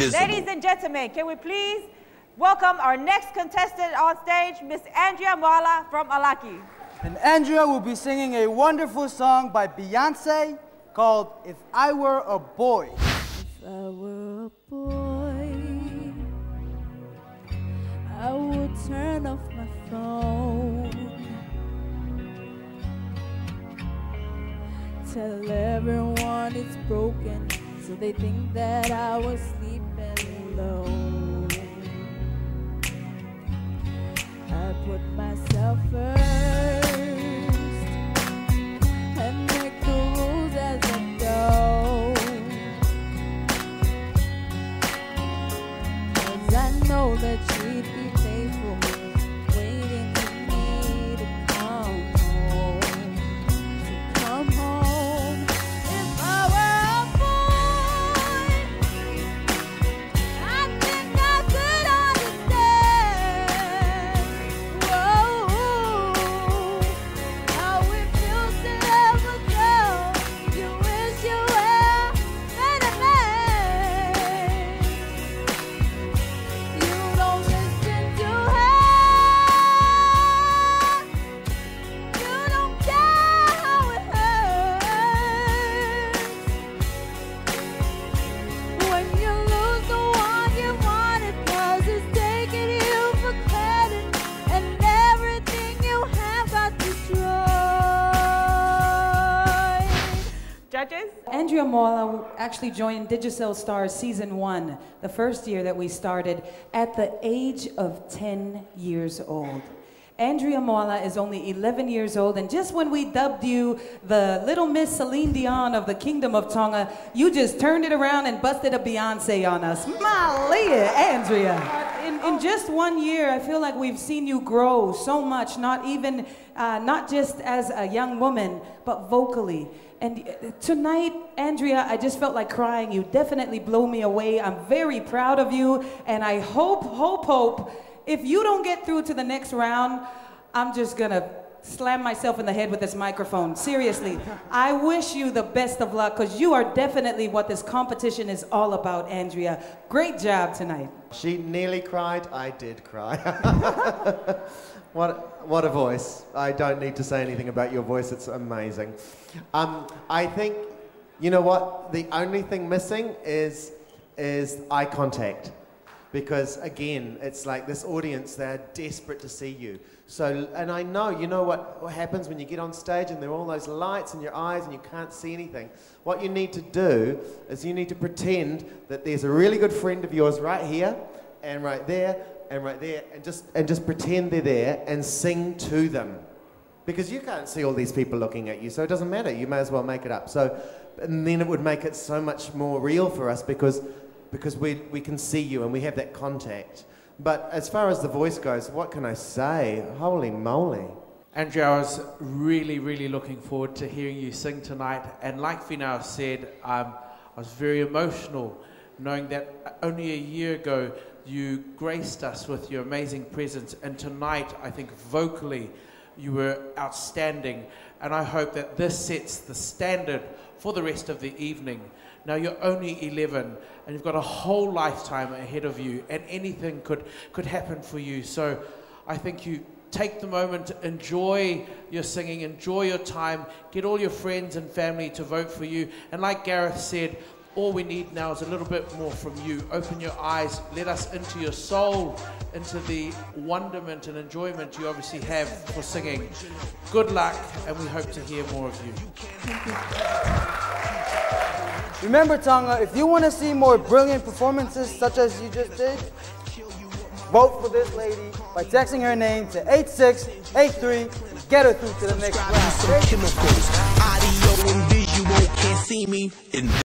invisible. Ladies and gentlemen, can we please welcome our next contestant on stage, Miss Andrea Moala from Alaki. And Andrea will be singing a wonderful song by Beyonce called If I Were a Boy. If I were a boy, I would turn off my phone, tell everyone it's broken, so they think that I was sleeping alone. I put myself first and make the rules as I go, 'cause I know that she'd be faithful, waiting for me to come home, to come home. If I were a boy, I think I could understand, whoa, how it feels to love a girl you wish you were better than. You don't listen to her, you don't care how it hurts when you lose the one you wanted, 'cause it's taking you for granted and everything you have got destroyed. Judges? Andrea Moala actually joined Digicel Stars Season 1, the first year that we started, at the age of 10 years old. Andrea Moala is only 11 years old, and just when we dubbed you the Little Miss Celine Dion of the Kingdom of Tonga, you just turned it around and busted a Beyonce on us. Malia, Andrea. In just 1 year, I feel like we've seen you grow so much, not just as a young woman, but vocally. And tonight, Andrea, I just felt like crying. You definitely blow me away. I'm very proud of you, and I hope, if you don't get through to the next round, I'm just gonna slam myself in the head with this microphone. Seriously, I wish you the best of luck, because you are definitely what this competition is all about, Andrea. Great job tonight. She nearly cried. I did cry. What a voice. I don't need to say anything about your voice. It's amazing. I think, you know what? The only thing missing is eye contact. Because again, it's like this audience, they're desperate to see you. So, and I know, you know what happens when you get on stage and there are all those lights in your eyes and you can't see anything. What you need to do is you need to pretend that there's a really good friend of yours right here and right there and right there, and just pretend they're there and sing to them. Because you can't see all these people looking at you, so it doesn't matter. You may as well make it up. So, and then it would make it so much more real for us because we can see you and we have that contact. But as far as the voice goes, what can I say? Holy moly. Andrea, I was really looking forward to hearing you sing tonight. And like Finau said, I was very emotional knowing that only a year ago you graced us with your amazing presence. And tonight, I think vocally, you were outstanding. And I hope that this sets the standard for the rest of the evening. Now, you're only 11, and you've got a whole lifetime ahead of you, and anything could happen for you. So I think you take the moment to enjoy your singing, enjoy your time, get all your friends and family to vote for you. And like Gareth said, all we need now is a little bit more from you. Open your eyes, let us into your soul, into the wonderment and enjoyment you obviously have for singing. Good luck, and we hope to hear more of you. Thank you. Remember, Tonga, if you want to see more brilliant performances such as you just did, vote for this lady by texting her name to 8683 and get her through to the next round. Chemicals, audio and visual, can't see me.